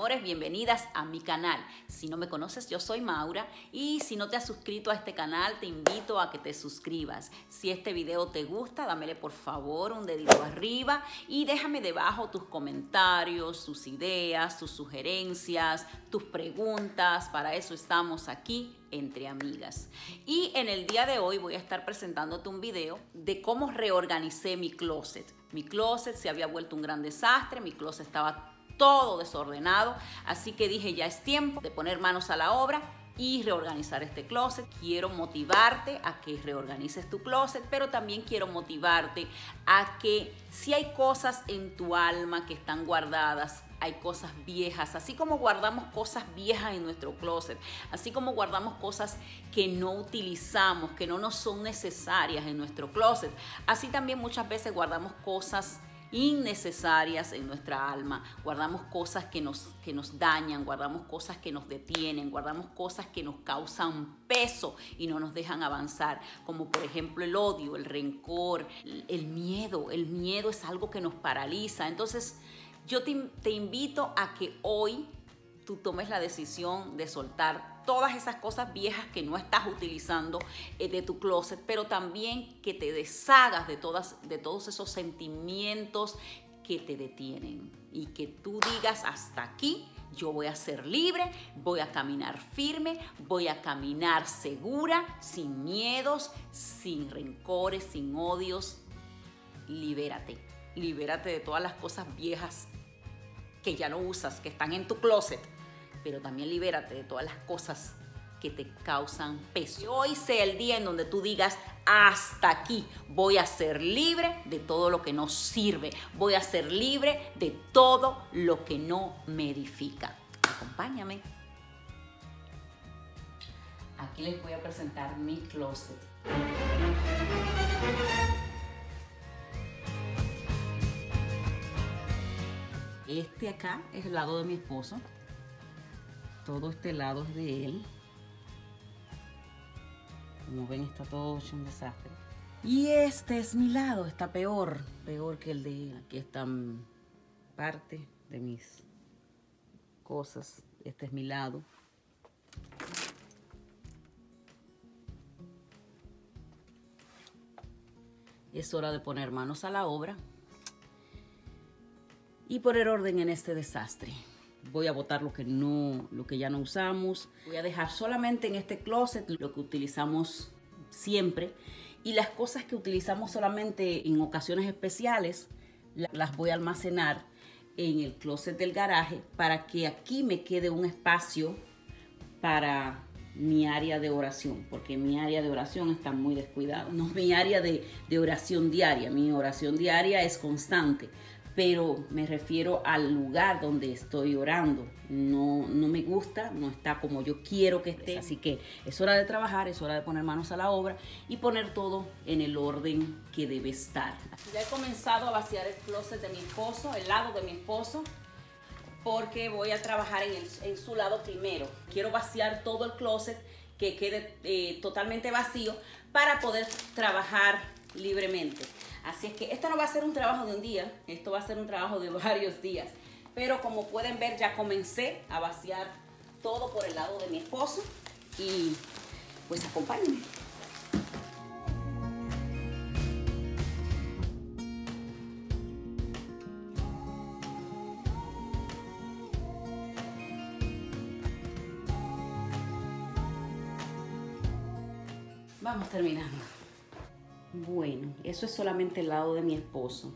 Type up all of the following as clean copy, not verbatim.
amores, bienvenidas a mi canal. Si no me conoces, yo soy Maura y si no te has suscrito a este canal, te invito a que te suscribas. Si este video te gusta, dámele por favor un dedito arriba y déjame debajo tus comentarios, tus ideas, tus sugerencias, tus preguntas. Para eso estamos aquí entre amigas. Y en el día de hoy voy a estar presentándote un video de cómo reorganicé mi closet. Mi closet se había vuelto un gran desastre, mi closet estaba todo desordenado, así que dije ya es tiempo de poner manos a la obra y reorganizar este closet. Quiero motivarte a que reorganices tu closet, pero también quiero motivarte a que si hay cosas en tu alma que están guardadas, hay cosas viejas, así como guardamos cosas viejas en nuestro closet, así como guardamos cosas que no utilizamos, que no nos son necesarias en nuestro closet, así también muchas veces guardamos cosas innecesarias en nuestra alma, guardamos cosas que nos dañan, guardamos cosas que nos detienen, guardamos cosas que nos causan peso y no nos dejan avanzar, como por ejemplo el odio, el rencor, el miedo. El miedo es algo que nos paraliza. Entonces yo te invito a que hoy tú tomes la decisión de soltar todas esas cosas viejas que no estás utilizando de tu closet, pero también que te deshagas de todos esos sentimientos que te detienen y que tú digas hasta aquí. Yo voy a ser libre, voy a caminar firme, voy a caminar segura, sin miedos, sin rencores, sin odios. Libérate, libérate de todas las cosas viejas que ya no usas, que están en tu closet, pero también libérate de todas las cosas que te causan peso. Y hoy sea el día en donde tú digas, hasta aquí, voy a ser libre de todo lo que no sirve, voy a ser libre de todo lo que no me edifica. Acompáñame. Aquí les voy a presentar mi closet. Este acá es el lado de mi esposo. Todo este lado es de él. Como ven, está todo hecho un desastre. Y este es mi lado, está peor que el de él. Aquí están parte de mis cosas. Este es mi lado. Es hora de poner manos a la obra y poner orden en este desastre. Voy a botar lo que ya no usamos. Voy a dejar solamente en este closet lo que utilizamos siempre. Y las cosas que utilizamos solamente en ocasiones especiales, las voy a almacenar en el closet del garaje para que aquí me quede un espacio para mi área de oración, porque mi área de oración está muy descuidada. No mi área de oración diaria. Mi oración diaria es constante, pero me refiero al lugar donde estoy orando. No me gusta, no está como yo quiero que esté. Así que es hora de trabajar, es hora de poner manos a la obra y poner todo en el orden que debe estar. Ya he comenzado a vaciar el closet de mi esposo, el lado de mi esposo, porque voy a trabajar en su lado primero. Quiero vaciar todo el closet, que quede totalmente vacío para poder trabajar libremente. Así es que esto no va a ser un trabajo de un día, esto va a ser un trabajo de varios días. Pero como pueden ver, ya comencé a vaciar todo por el lado de mi esposo y pues acompáñenme. Vamos terminando. Bueno, eso es solamente el lado de mi esposo.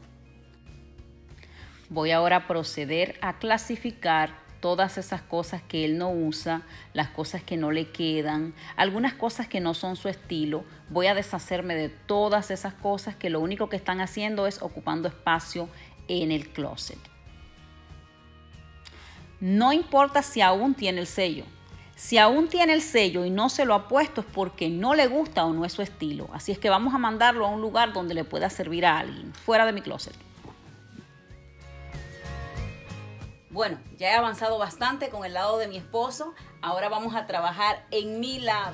Voy ahora a proceder a clasificar todas esas cosas que él no usa, las cosas que no le quedan, algunas cosas que no son su estilo. Voy a deshacerme de todas esas cosas que lo único que están haciendo es ocupando espacio en el closet. No importa si aún tiene el sello. Si aún tiene el sello y no se lo ha puesto es porque no le gusta o no es su estilo. Así es que vamos a mandarlo a un lugar donde le pueda servir a alguien, fuera de mi closet. Bueno, ya he avanzado bastante con el lado de mi esposo. Ahora vamos a trabajar en mi lado.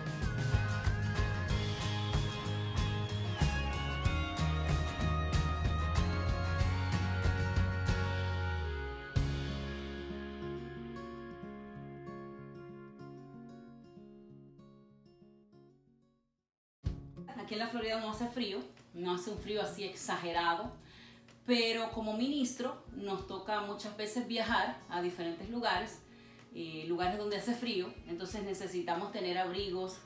Aquí en la Florida no hace frío, no hace un frío así exagerado, pero como ministro nos toca muchas veces viajar a diferentes lugares, lugares donde hace frío, entonces necesitamos tener abrigos,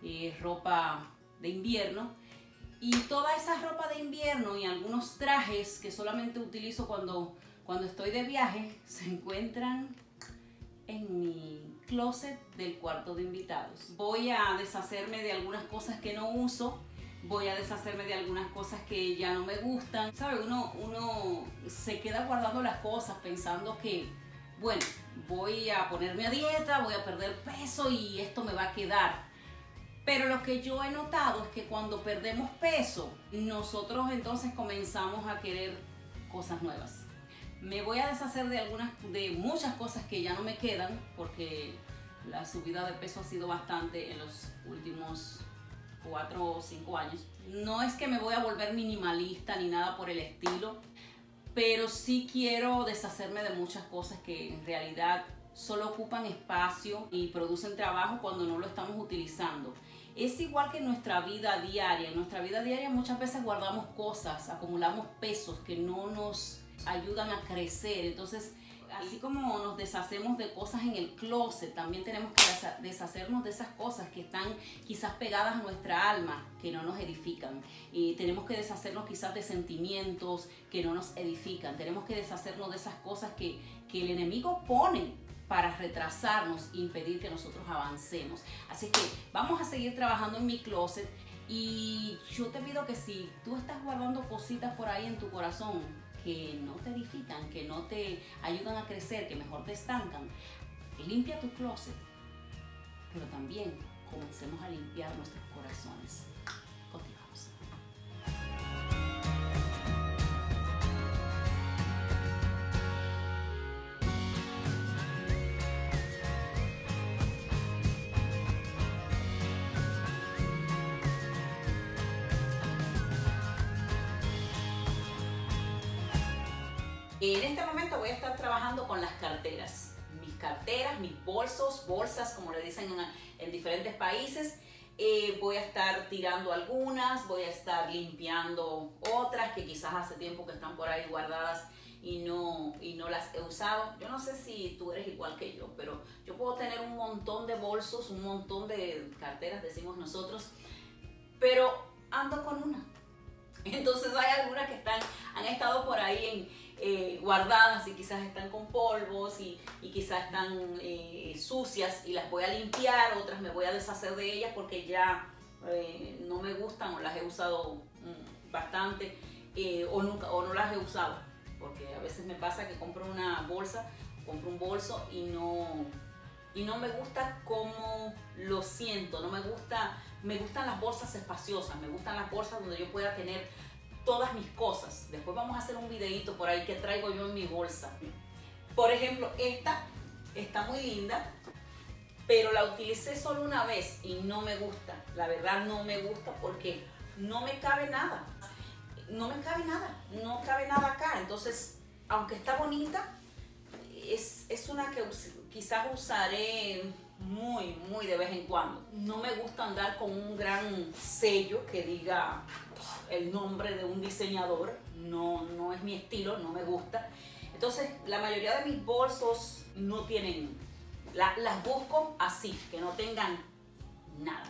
ropa de invierno, y toda esa ropa de invierno y algunos trajes que solamente utilizo cuando estoy de viaje se encuentran en mi closet del cuarto de invitados. Voy a deshacerme de algunas cosas que no uso, voy a deshacerme de algunas cosas que ya no me gustan. ¿Sabe? Uno se queda guardando las cosas pensando que, bueno, voy a ponerme a dieta, voy a perder peso y esto me va a quedar. Pero lo que yo he notado es que cuando perdemos peso, nosotros entonces comenzamos a querer cosas nuevas. Me voy a deshacer de muchas cosas que ya no me quedan, porque la subida de peso ha sido bastante en los últimos 4 o 5 años. No es que me voy a volver minimalista ni nada por el estilo, pero sí quiero deshacerme de muchas cosas que en realidad solo ocupan espacio y producen trabajo cuando no lo estamos utilizando. Es igual que en nuestra vida diaria. En nuestra vida diaria muchas veces guardamos cosas, acumulamos pesos que no nos ayudan a crecer. Entonces, así como nos deshacemos de cosas en el closet, también tenemos que deshacernos de esas cosas que están quizás pegadas a nuestra alma, que no nos edifican. Y tenemos que deshacernos quizás de sentimientos que no nos edifican. Tenemos que deshacernos de esas cosas que el enemigo pone para retrasarnos e impedir que nosotros avancemos. Así que vamos a seguir trabajando en mi closet, y yo te pido que si tú estás guardando cositas por ahí en tu corazón que no te edifican, que no te ayudan a crecer, que mejor te estancan, limpia tu closet, pero también comencemos a limpiar nuestros corazones. Continuamos. En este momento voy a estar trabajando con las carteras. Mis carteras, mis bolsos, bolsas, como le dicen en diferentes países. Voy a estar tirando algunas, voy a estar limpiando otras que quizás hace tiempo que están por ahí guardadas y no las he usado. Yo no sé si tú eres igual que yo, pero yo puedo tener un montón de bolsos, un montón de carteras, decimos nosotros, pero ando con una. Entonces hay algunas que han estado por ahí guardadas y quizás están con polvos y quizás están sucias, y las voy a limpiar. Otras me voy a deshacer de ellas porque ya no me gustan, o las he usado bastante, o no las he usado, porque a veces me pasa que compro una bolsa, compro un bolso y no me gusta cómo lo siento. No me gustan las bolsas espaciosas, me gustan las bolsas donde yo pueda tener todas mis cosas. Después vamos a hacer un videito por ahí que traigo yo en mi bolsa. Por ejemplo, esta está muy linda, pero la utilicé solo una vez y no me gusta. La verdad no me gusta porque no me cabe nada. No me cabe nada, no cabe nada acá. Entonces, aunque está bonita, es una que quizás usaré muy de vez en cuando. No me gusta andar con un gran sello que diga el nombre de un diseñador. No es mi estilo, no me gusta. Entonces, la mayoría de mis bolsos no tienen, las busco así, que no tengan nada.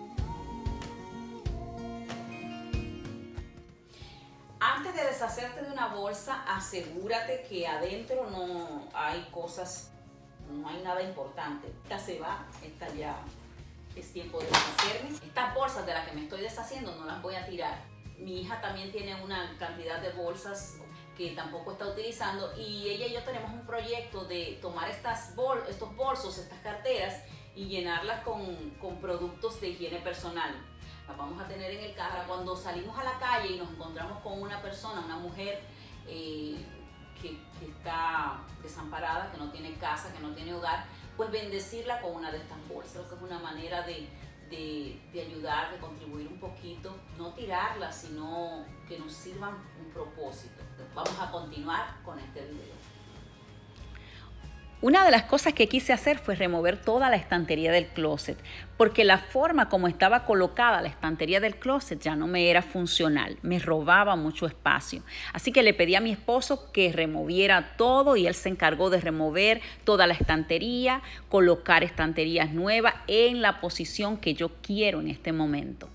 Antes de deshacerte de una bolsa, asegúrate que adentro no hay cosas, no hay nada importante. Esta se va, esta ya es tiempo de deshacerme. Estas bolsas de las que me estoy deshaciendo no las voy a tirar. Mi hija también tiene una cantidad de bolsas que tampoco está utilizando, y ella y yo tenemos un proyecto de tomar estos bolsos, estas carteras, y llenarlas con productos de higiene personal. Las vamos a tener en el carro. Cuando salimos a la calle y nos encontramos con una persona, una mujer que está desamparada, que no tiene casa, que no tiene hogar, pues bendecirla con una de estas bolsas, que es una manera de ayudar, de contribuir un poquito, no tirarlas, sino que nos sirvan un propósito. Vamos a continuar con este video. Una de las cosas que quise hacer fue remover toda la estantería del closet, porque la forma como estaba colocada la estantería del closet ya no me era funcional, me robaba mucho espacio. Así que le pedí a mi esposo que removiera todo y él se encargó de remover toda la estantería, colocar estanterías nuevas en la posición que yo quiero en este momento.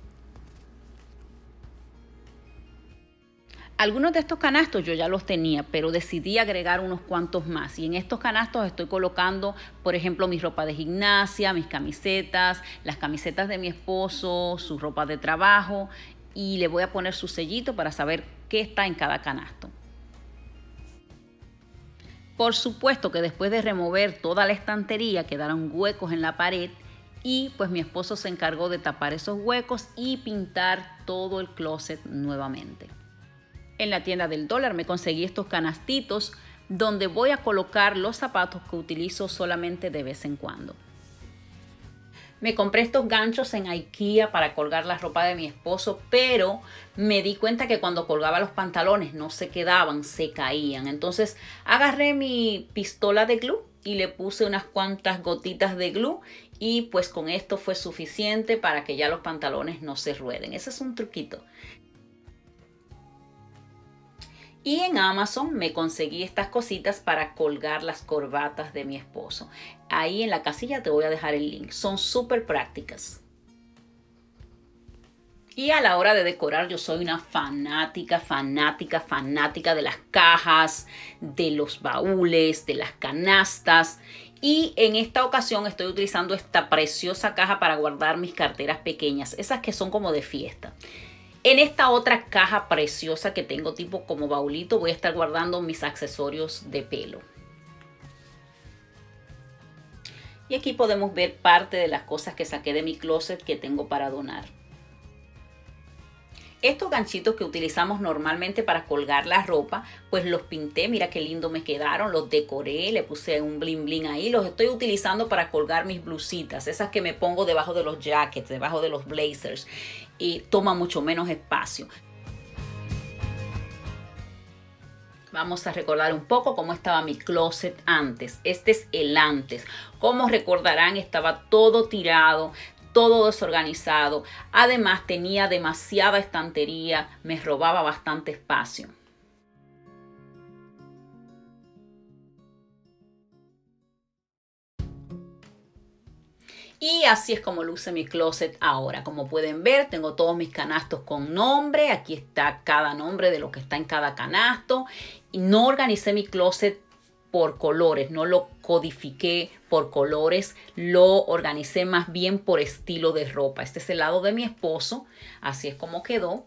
Algunos de estos canastos yo ya los tenía, pero decidí agregar unos cuantos más. Y en estos canastos estoy colocando, por ejemplo, mi ropa de gimnasia, mis camisetas, las camisetas de mi esposo, su ropa de trabajo. Y le voy a poner su sellito para saber qué está en cada canasto. Por supuesto que después de remover toda la estantería quedaron huecos en la pared. Y pues mi esposo se encargó de tapar esos huecos y pintar todo el closet nuevamente. En la tienda del dólar me conseguí estos canastitos donde voy a colocar los zapatos que utilizo solamente de vez en cuando. Me compré estos ganchos en IKEA para colgar la ropa de mi esposo, pero me di cuenta que cuando colgaba los pantalones no se quedaban, se caían. Entonces agarré mi pistola de glue y le puse unas cuantas gotitas de glue y pues con esto fue suficiente para que ya los pantalones no se rueden. Ese es un truquito. Y en Amazon me conseguí estas cositas para colgar las corbatas de mi esposo. Ahí en la casilla te voy a dejar el link. Son súper prácticas. Y a la hora de decorar yo soy una fanática de las cajas, de los baúles, de las canastas. Y en esta ocasión estoy utilizando esta preciosa caja para guardar mis carteras pequeñas. Esas que son como de fiesta. En esta otra caja preciosa que tengo tipo como baulito voy a estar guardando mis accesorios de pelo. Y aquí podemos ver parte de las cosas que saqué de mi closet que tengo para donar. Estos ganchitos que utilizamos normalmente para colgar la ropa, pues los pinté, mira qué lindo me quedaron, los decoré, le puse un bling bling ahí, los estoy utilizando para colgar mis blusitas, esas que me pongo debajo de los jackets, debajo de los blazers, y toma mucho menos espacio. Vamos a recordar un poco cómo estaba mi closet antes. Este es el antes. Como recordarán, estaba todo tirado, todo desorganizado. Además tenía demasiada estantería, me robaba bastante espacio. Y así es como luce mi closet ahora. Como pueden ver, tengo todos mis canastos con nombre. Aquí está cada nombre de lo que está en cada canasto. Y no organicé mi closet por colores, no lo codifiqué por colores, lo organicé más bien por estilo de ropa. Este es el lado de mi esposo, así es como quedó.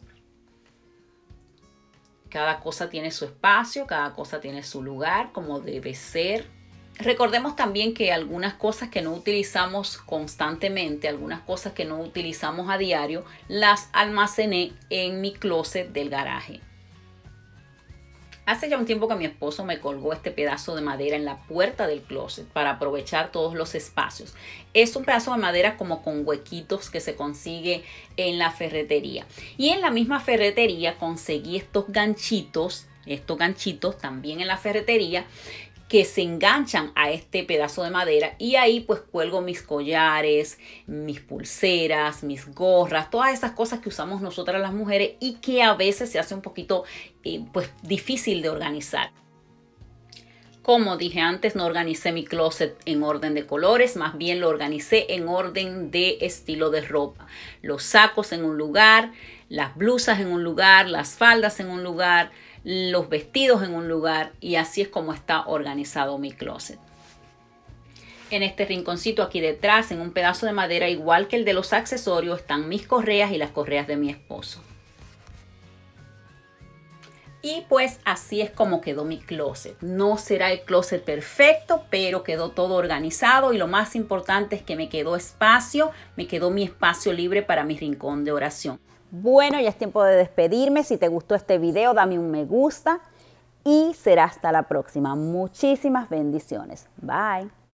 Cada cosa tiene su espacio, cada cosa tiene su lugar, como debe ser. Recordemos también que algunas cosas que no utilizamos constantemente, algunas cosas que no utilizamos a diario, las almacené en mi closet del garaje. Hace ya un tiempo que mi esposo me colgó este pedazo de madera en la puerta del closet para aprovechar todos los espacios. Es un pedazo de madera como con huequitos que se consigue en la ferretería. Y en la misma ferretería conseguí estos ganchitos también en la ferretería, que se enganchan a este pedazo de madera y ahí pues cuelgo mis collares, mis pulseras, mis gorras, todas esas cosas que usamos nosotras las mujeres y que a veces se hace un poquito pues difícil de organizar. Como dije antes, no organicé mi closet en orden de colores, más bien lo organicé en orden de estilo de ropa. Los sacos en un lugar, las blusas en un lugar, las faldas en un lugar, los vestidos en un lugar, y así es como está organizado mi closet. En este rinconcito aquí detrás, en un pedazo de madera igual que el de los accesorios, están mis correas y las correas de mi esposo. Y pues así es como quedó mi closet. No será el closet perfecto, pero quedó todo organizado y lo más importante es que me quedó espacio, me quedó mi espacio libre para mi rincón de oración. Bueno, ya es tiempo de despedirme. Si te gustó este video, dame un me gusta y será hasta la próxima. Muchísimas bendiciones. Bye.